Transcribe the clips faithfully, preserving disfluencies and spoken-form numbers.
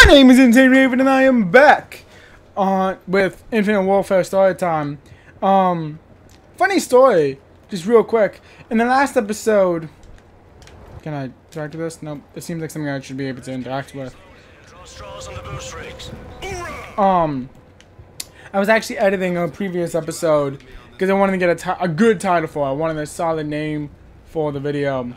name is Insane Raven, and I am back on with Infinite Warfare Story Time. Um, funny story, just real quick. In the last episode, can I interact with this? Nope. It seems like something I should be able to interact with. Um, I was actually editing a previous episode because I wanted to get a, ti a good title for it. I wanted a solid name for the video.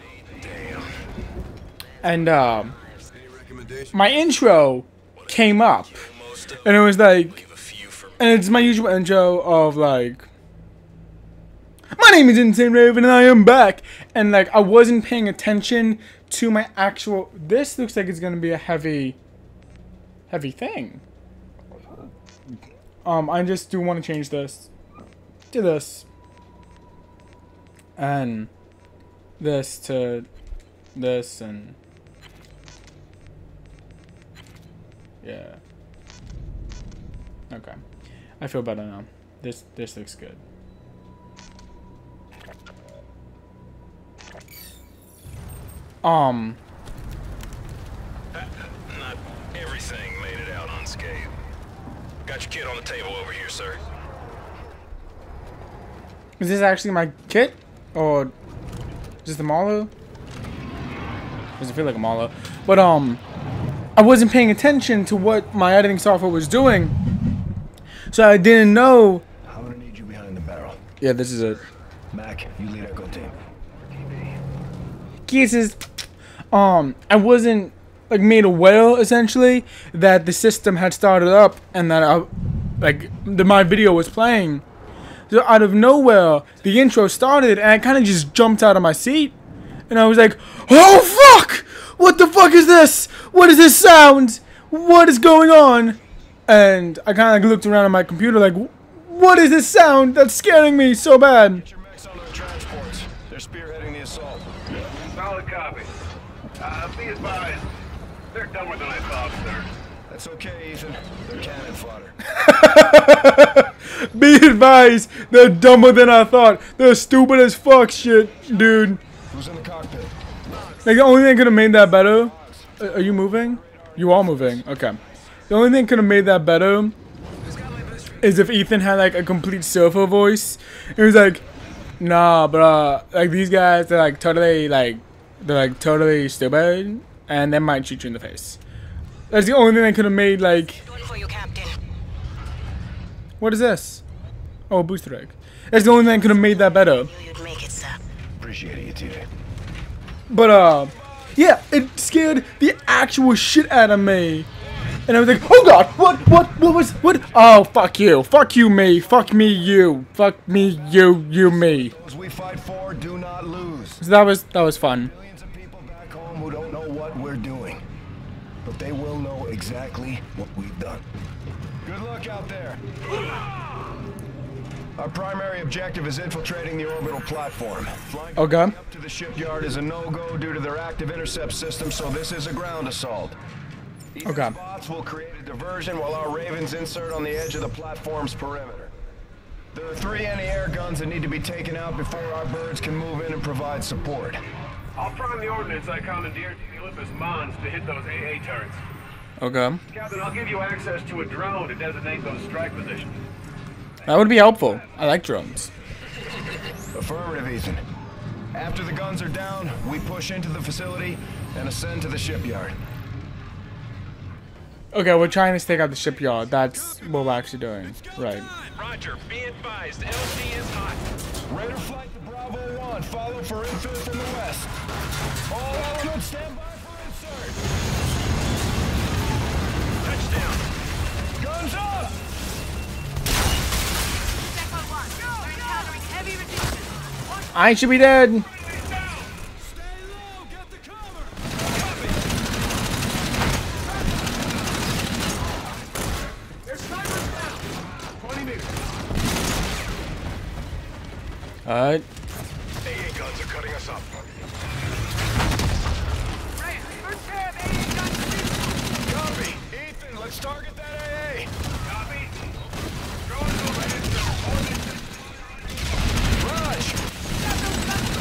And um. my intro came up, and it was like, and it's my usual intro of like, my name is Insane Raven, and I am back, and like, I wasn't paying attention to my actual, this looks like it's gonna be a heavy, heavy thing. Um, I just do want to change this to this, and this to this, and yeah. Okay. I feel better now. This this looks good. Um. Not everything made it out unscathed. Got your kit on the table over here, sir. Is this actually my kit? Or is this the Marlow? Does it feel like a Marlow? But um I wasn't paying attention to what my editing software was doing, so I didn't know. I'm gonna need you behind the barrel. Yeah, this is it. Mac, you lead Echo Team. Cases. Um, I wasn't like made aware essentially that the system had started up and that I, like, the, my video was playing. So out of nowhere, the intro started, and I kind of just jumped out of my seat, and I was like, "Oh fuck! What the fuck is this? What is this sound? What is going on?" And I kind of like looked around on my computer like, "What is this sound that's scaring me so bad?" Get your mechs on those transports. They're spearheading the assault. Solid copy. Uh, be advised, they're dumber than I thought, sir. That's okay, Ethan. They're cannon fodder. Be advised, they're dumber than I thought. They're stupid as fuck shit, dude. Who's in the cockpit? Like, the only thing could have made that better. Uh, are you moving? You are moving. Okay. The only thing could have made that better is if Ethan had like a complete surfer voice. It was like, "Nah, bruh. Like, these guys, they're like totally like, they're like totally stupid, and they might shoot you in the face." That's the only thing that could have made like. What is this? Oh, a booster egg. That's the only thing that could have made that better. Appreciate it, T J. But uh, yeah, it scared the actual shit out of me, and I was like, "Oh god, what, what, what was, what? Oh, fuck you, fuck you, me, fuck me, you, fuck me, you, you, me." As we fight for, do not lose. So that was that was fun. Millions of people back home who don't know what we're doing, but they will know exactly what we've done. Good luck out there. Our primary objective is infiltrating the orbital platform. Flying Okay. up to the shipyard is a no-go due to their active intercept system, so this is a ground assault. Ethan's Okay. bots will create a diversion while our Ravens insert on the edge of the platform's perimeter. There are three anti-air guns that need to be taken out before our birds can move in and provide support. I'll prime the ordnance I commandeered to the Olympus Mons to hit those A A turrets. Okay. Captain, I'll give you access to a drone to designate those strike positions. That would be helpful. I like drones. Affirmative, Ethan. After the guns are down, we push into the facility and ascend to the shipyard. Okay, we're trying to stake out the shipyard. That's what we're actually doing. Right. Roger, be advised, L C is hot. Raider flight to Bravo one. Follow for infill from the west. All elements stand by for insert. Touchdown. Guns up! I should be dead. Alright. A A guns are cutting us up. Copy. Ethan, let's target that A A. Copy. Drones overhead. Raj!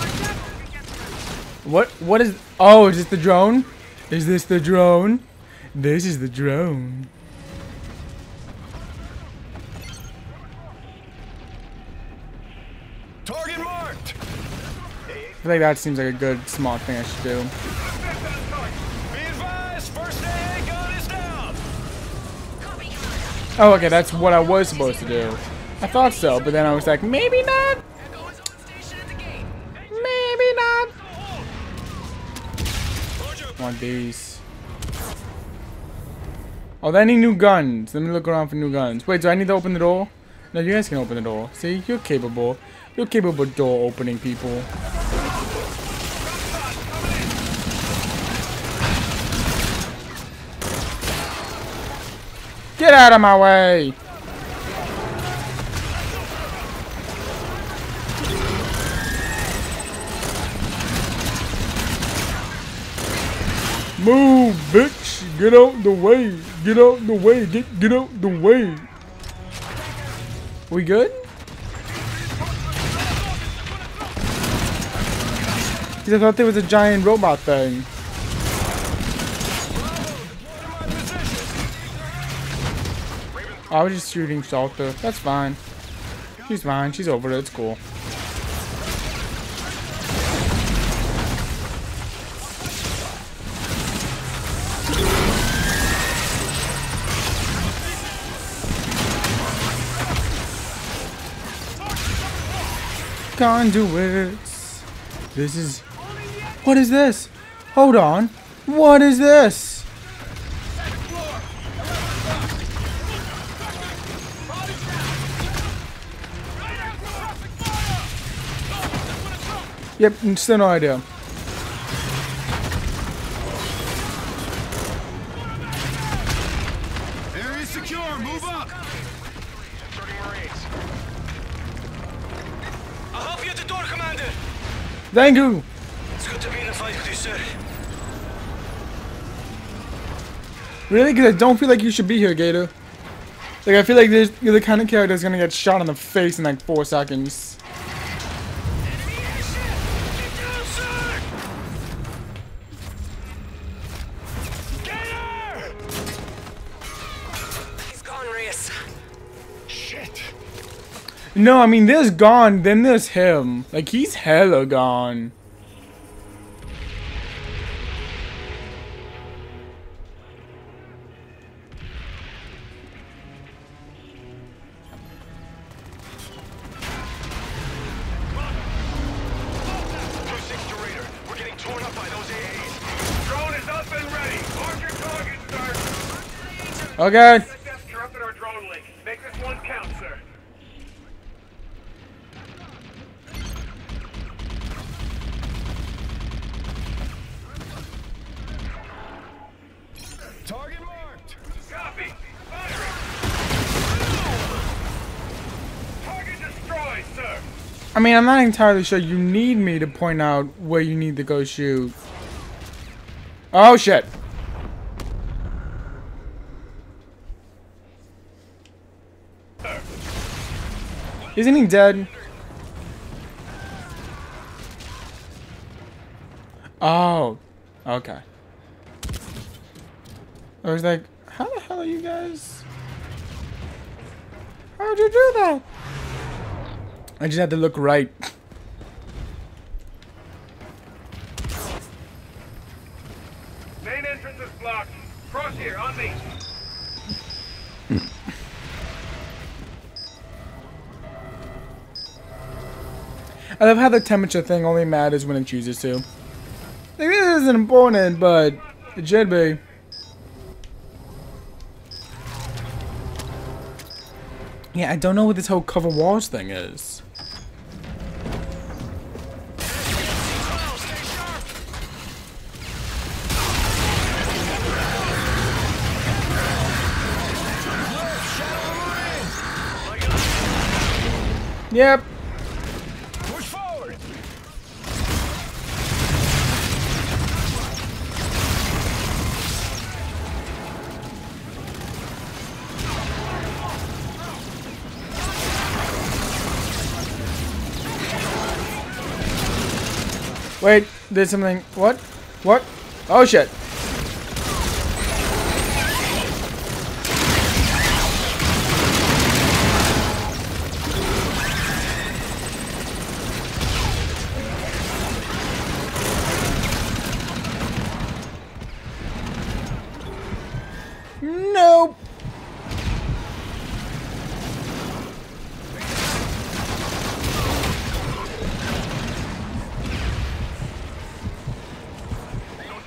What? What is? Oh, is this the drone? Is this the drone? This is the drone. Target marked. I feel like that seems like a good, smart thing I should do. Be advised, first aid gun is down. Oh, okay, that's what I was supposed to do. I thought so, but then I was like, maybe not. Maybe not. Want these. Oh, they need new guns. Let me look around for new guns. Wait, do I need to open the door? No, you guys can open the door. See, you're capable. You're capable door opening people. Get out of my way! Move, bitch! Get out the way! Get out the way! Get get out the way! We good? Because I thought there was a giant robot thing. I was just shooting Salter. That's fine. She's fine. She's over it. It's cool. Conduits. This is... What is this? Hold on. What is this? Yep, still no idea. Area secure. Move up. Inserting Marines. I'll help you at the door, Commander. Thank you. It's good to be in a fight with you, sir. Really? Because I don't feel like you should be here, Gator. Like, I feel like there's, you're the kind of character that's gonna get shot in the face in like four seconds. No, I mean, there's gone, then there's him. Like, he's hella gone. two six to Raider. We're getting torn up by those A As. Drone is up and ready. Mark your target, sir. Okay. That's interrupted our drone link. Make this one count, sir. Target marked. Copy. Firing. Target destroyed, sir. I mean, I'm not entirely sure you need me to point out where you need to go shoot. Oh, shit. Isn't he dead? Oh, okay. I was like, how the hell are you guys? How'd you do that? I just had to look right. Main entrance is blocked. Cross here, on me. I love how the temperature thing only matters when it chooses to. Like, this isn't important, but it should be. Yeah, I don't know what this whole cover walls thing is. Yep. Push forward. Wait, there's something. What? What? Oh shit.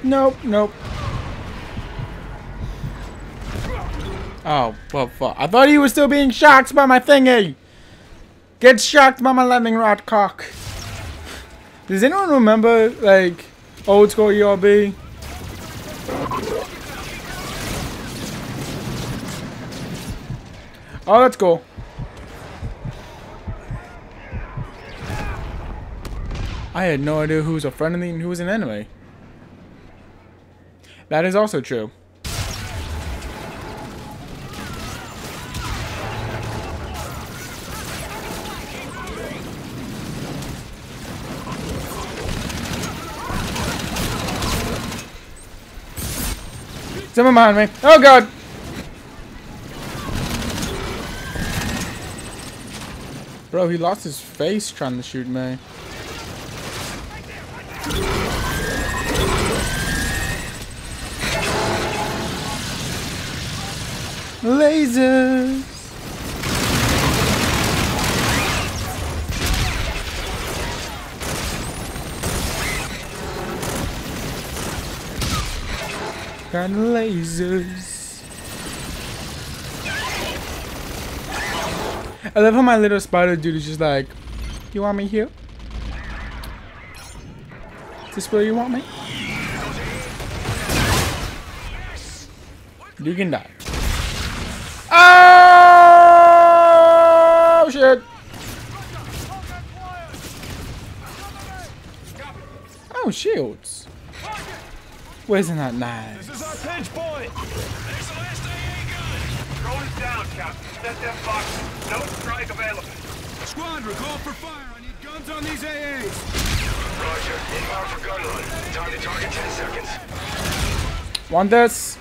Nope, nope. Oh, well, fuck. I thought he was still being shocked by my thingy. Get shocked by my lightning rod cock. Does anyone remember, like, old school E R B? Oh, that's cool. I had no idea who was a friend of me and who was an enemy. That is also true. Someone behind me. Oh god! Bro, he lost his face trying to shoot me. Lasers! Got lasers. I love how my little spider dude is just like, you want me here? Is this where you want me? You can die. Oh shit! Oh, shields. Wasn't that nice? This is our pinch point. There's the last A A gun. Drone is down, Captain. Set them boxes. No strike available. Squadron, call for fire. I need guns on these A As. Roger. Inbound for gun run. Time to target ten seconds. Want this?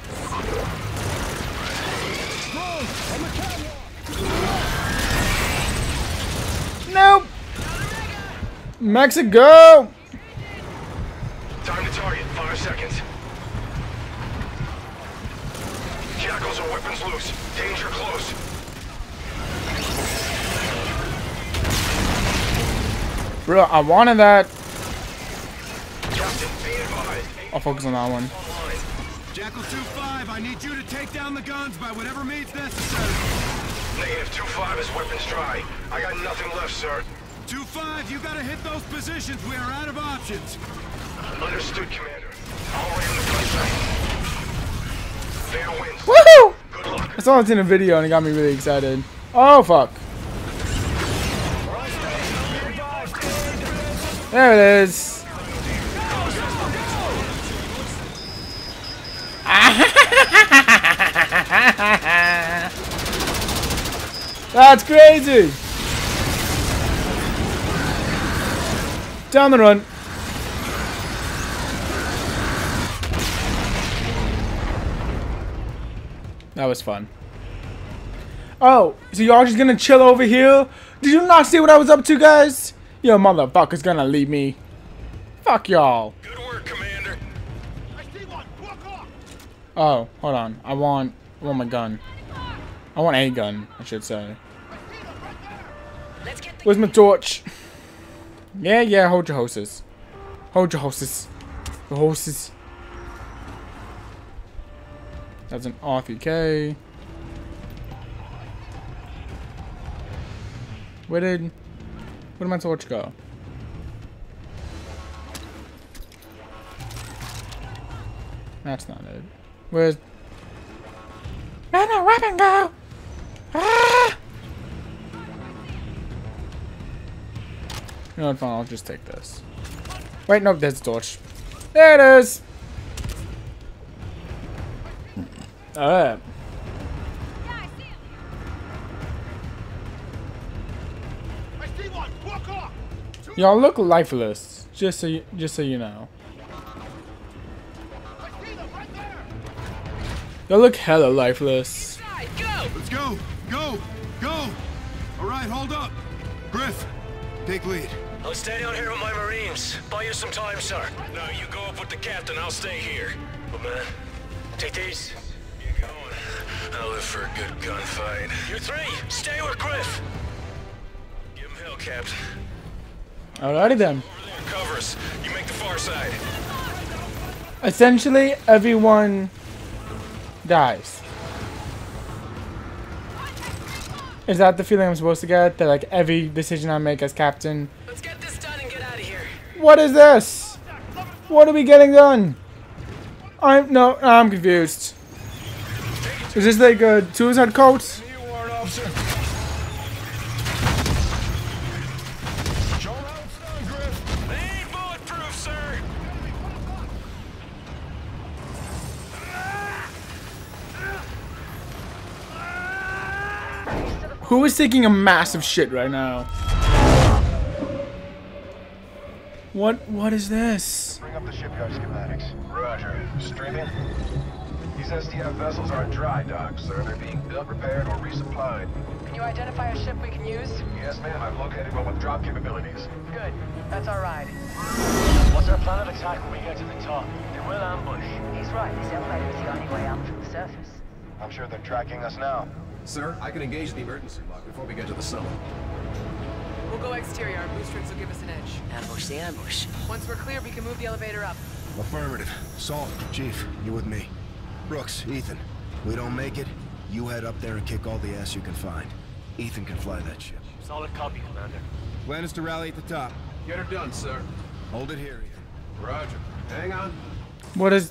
Nope. Mexico. Time to target. Five seconds. Jackals are weapons loose. Danger close. Bro, I wanted that. Captain, be advised. I'll focus on that one. Online. Jackal two five, I need you to take down the guns by whatever means necessary. Negative two five is weapons dry. I got nothing left, sir. two five, you gotta hit those positions. We are out of options. Understood, Commander. All right on the front side. Fair wins. Woohoo! Good luck. I saw it in a video and it got me really excited. Oh fuck. There it is. That's crazy. Down the run. That was fun. Oh, so y'all just gonna chill over here? Did you not see what I was up to, guys? Yo, motherfucker's gonna leave me. Fuck y'all. Good work, Commander. Oh, hold on. I want, I want my gun. I want a gun, I should say. Where's my torch? Yeah, yeah, hold your horses. Hold your horses. The horses. That's an R three K. Where did... Where did my torch go? That's not it. Where's... Where'd my weapon go? Ah! You know what, fine, I'll just take this. Wait, no, there's the torch. There it is! Alright. Y'all look lifeless, just so you, just so you know. Y'all look hella lifeless. Let's go, go, go. All right, hold up. Griff, take lead. I'll stay down here with my Marines. Buy you some time, sir. No, you go up with the captain. I'll stay here. But man, take these. You going? I'll live for a good gunfight. You three, stay with Griff. Give him hell, Captain. Alrighty then. Cover us. You make the far side. essentially everyone dies. Is that the feeling I'm supposed to get? That like every decision I make as captain. Let's get this done and get out of here. What is this? What are we getting done? I'm no, I'm confused. Is this like a suicide cult? You warrant officer. Show how it's done, Griff. They ain't bulletproof, sir. Who is taking a massive shit right now? What? What is this? Bring up the shipyard schematics. Roger. Streaming. These S T F vessels are in dry dock, sir. They're being built, repaired, or resupplied. Can you identify a ship we can use? Yes, ma'am. I've located one with drop capabilities. Good. That's our ride. What's our plan of attack when we get to the top? They will ambush. He's right. This elevator is the only way out from the surface. I'm sure they're tracking us now. Sir, I can engage the emergency lock before we get to the cellar. We'll go exterior. Our boosters will give us an edge. Ambush the ambush. Once we're clear, we can move the elevator up. Affirmative. Salt, Chief, you with me. Brooks, Ethan, we don't make it, you head up there and kick all the ass you can find. Ethan can fly that ship. Solid copy, Commander. Plan is to rally at the top. Get her done, sir. Hold it here, Ethan. Roger. Hang on. What is?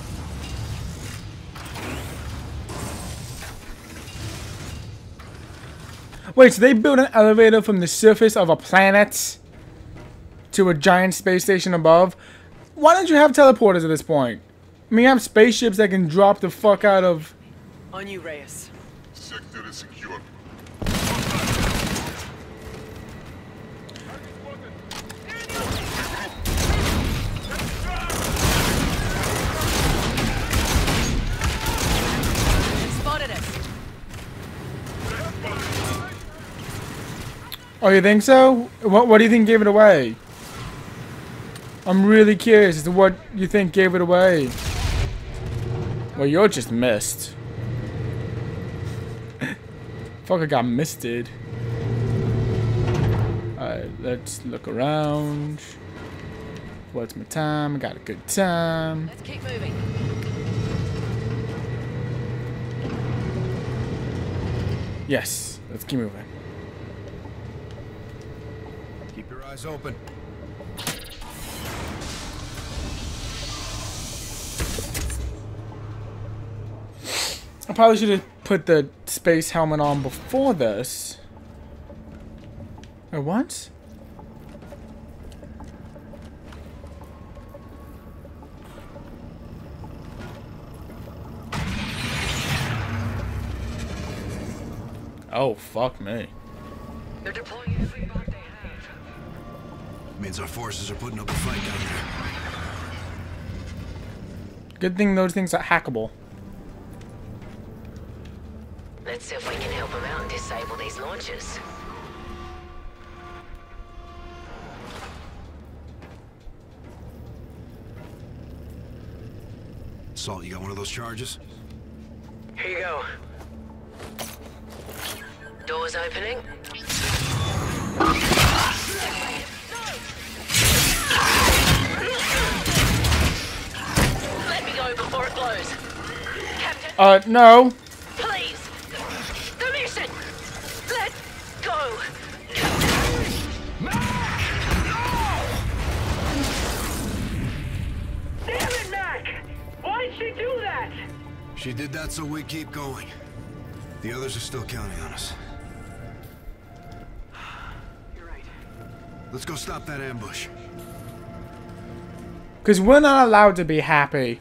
Wait, so they built an elevator from the surface of a planet to a giant space station above? Why don't you have teleporters at this point? I mean, you have spaceships that can drop the fuck out of... On you, Reyes. Sector is secure. Spotted us. Oh, you think so? What, what do you think gave it away? I'm really curious as to what you think gave it away. Well, you're just missed. Fucker got misted. Alright, let's look around. What's my time? I got a good time. Let's keep moving. Yes, let's keep moving. Keep your eyes open. I probably should have put the space helmet on before this. Or what? Oh, fuck me. They're deploying every bot they have. Means our forces are putting up a fight down there. Good thing those things are hackable. Let's see if we can help them out and disable these launchers. Salt, you got one of those charges? Here you go. Doors opening. Let me go before it blows. Captain, Uh, no. please. The mission. Let go. Damn it, Mac! Why'd she do that? She did that so we keep going. The others are still counting on us. You're right. Let's go stop that ambush. Because we're not allowed to be happy.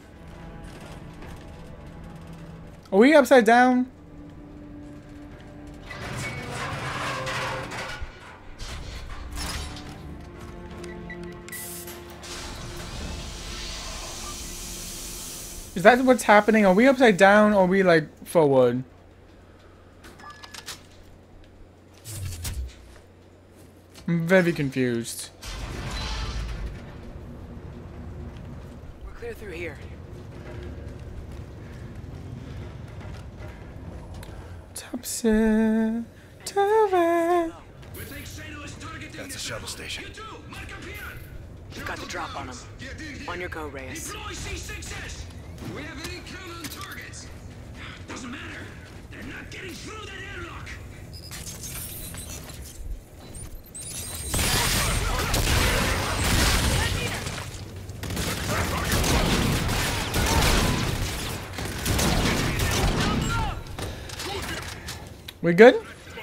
Are we upside down? Is that what's happening? Are we upside down or are we like forward? I'm very confused. We're clear through here. Topsy turvy. That's a shuttle station. You've got the drop on them. On your go, Reyes. Deploy C six S! We have any count on targets. Doesn't matter. They're not getting through that airlock. We good?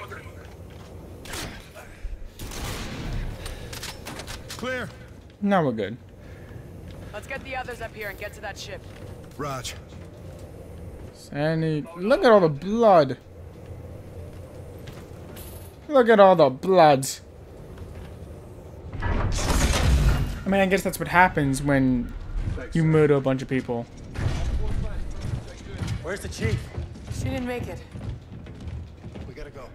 Clear. Now we're good. Let's get the others up here and get to that ship. Raj. Sandy, look at all the blood. Look at all the blood. I mean, I guess that's what happens when you murder a bunch of people. Where's the chief? She didn't make it. We gotta go.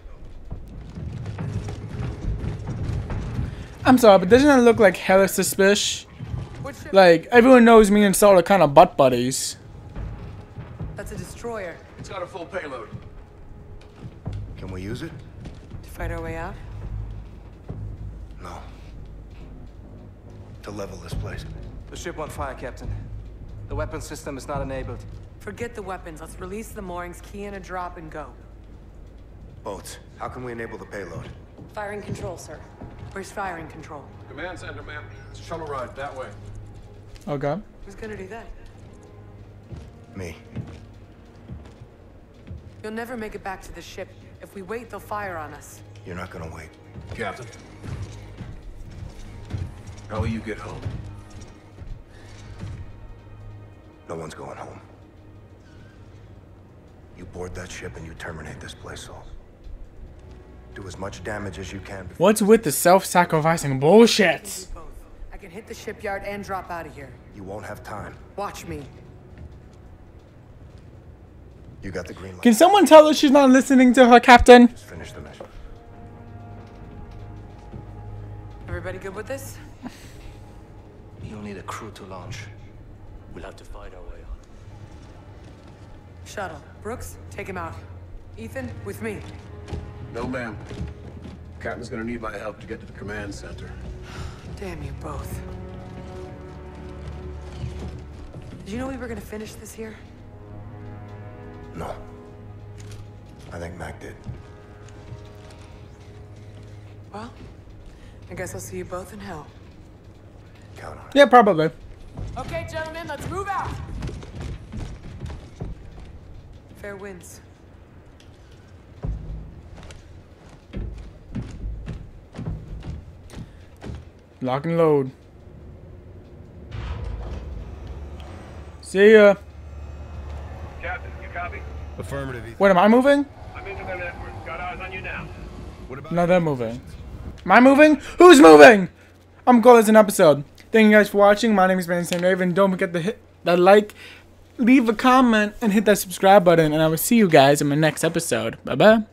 I'm sorry, but doesn't that look like hella suspicious? What ship? Like, everyone knows me and Saul are kind of butt buddies. That's a destroyer. It's got a full payload. Can we use it? To fight our way out? No. To level this place. The ship on fire, Captain. The weapon system is not enabled. Forget the weapons. Let's release the moorings, key in a drop, and go. Boats. How can we enable the payload? Firing control, sir. Where's firing control? Command center, ma'am. It's a shuttle ride that way. Okay. Who's gonna do that? Me. You'll never make it back to the ship. If we wait, they'll fire on us. You're not gonna wait. Captain. How will you get home? No one's going home. You board that ship and you terminate this place, Saul. Do as much damage as you can before... What's with the self-sacrificing bullshit? Both. I can hit the shipyard and drop out of here. You won't have time. Watch me. You got the green light. Can someone tell her she's not listening to her captain? Just finish the mission. Everybody good with this? You'll need a crew to launch. We'll have to fight our way on. Shuttle. Brooks, take him out. Ethan, with me. No, ma'am. Captain's gonna need my help to get to the command center. Damn you both. Did you know we were gonna finish this here? No. I think Mac did. Well, I guess I'll see you both in hell. Count on it. Yeah, probably. Okay, gentlemen, let's move out! Fair winds. Lock and load. See ya. Captain, you copy? Affirmative, Ethan. Wait, am I moving? I'm into their network. Got eyes on you now. What about... No, they're moving. Am I moving? Who's moving? I'm gonna call this an episode. Thank you guys for watching. My name is Ben Saint Raven. Don't forget to hit that like, leave a comment, and hit that subscribe button. And I will see you guys in my next episode. Bye bye.